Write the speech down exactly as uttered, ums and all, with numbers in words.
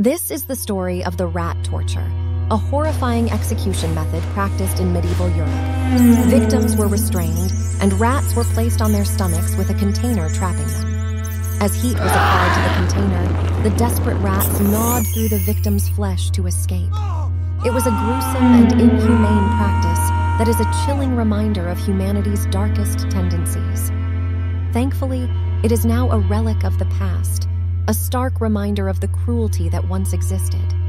This is the story of the rat torture, a horrifying execution method practiced in medieval Europe. Victims were restrained, and rats were placed on their stomachs with a container trapping them. As heat was applied to the container, the desperate rats gnawed through the victim's flesh to escape. It was a gruesome and inhumane practice that is a chilling reminder of humanity's darkest tendencies. Thankfully, it is now a relic of the past, a stark reminder of the cruelty that once existed.